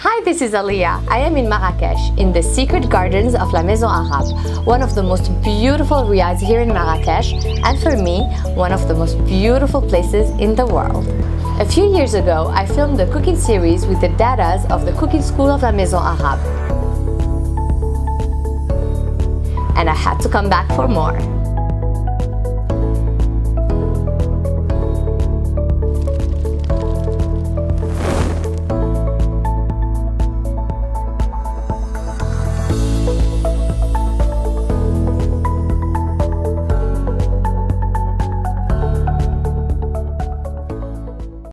Hi, this is Alia. I am in Marrakesh, in the secret gardens of La Maison Arabe, one of the most beautiful riads here in Marrakesh, and for me, one of the most beautiful places in the world. A few years ago, I filmed a cooking series with the dadas of the cooking school of La Maison Arabe. And I had to come back for more.